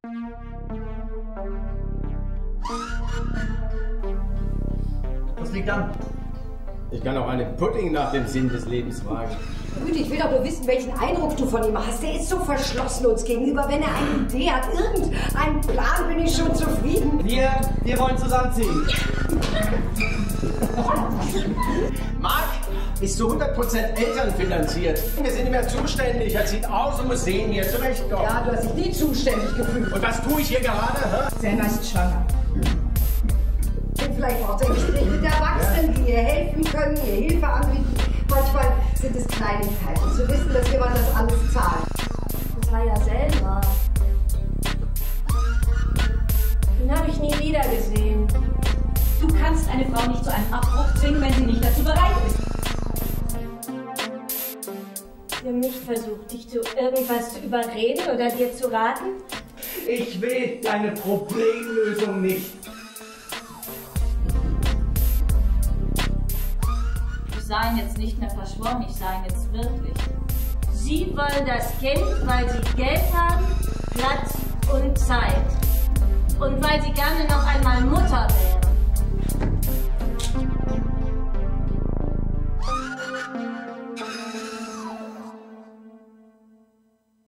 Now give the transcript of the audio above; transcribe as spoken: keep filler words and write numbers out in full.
Was liegt an? Ich kann auch einen Pudding nach dem Sinn des Lebens fragen. Güte, ich will doch nur wissen, welchen Eindruck du von ihm hast. Der ist so verschlossen uns gegenüber. Wenn er eine Idee hat, irgendeinen Plan, bin ich schon zufrieden. Wir, wir wollen zusammenziehen. Marc ist zu hundert Prozent elternfinanziert. Wir sind nicht mehr zuständig. Er sieht aus und muss sehen, wie er zurechtkommt. Ja, du hast dich nie zuständig gefühlt. Und was tue ich hier gerade? Hä? Selma ist schwanger. Und vielleicht braucht er ein Gespräch mit Erwachsenen, die ihr helfen können, ihr Hilfe anbieten. Manchmal sind es Kleinigkeiten. Zu wissen, dass jemand das alles zahlt. Das war ja Selma. Den habe ich nie wieder gesehen. Du kannst eine Frau nicht zu einem Abbruch zwingen, wenn sie nicht dazu bereit ist. Sie haben nicht versucht, dich zu irgendwas zu überreden oder dir zu raten? Ich will deine Problemlösung nicht. Ich sah ihn jetzt nicht mehr verschworen, ich sah ihn jetzt wirklich. Sie wollen das Kind, weil sie Geld haben, Platz und Zeit. Und weil sie gerne noch einmal Mutter wären.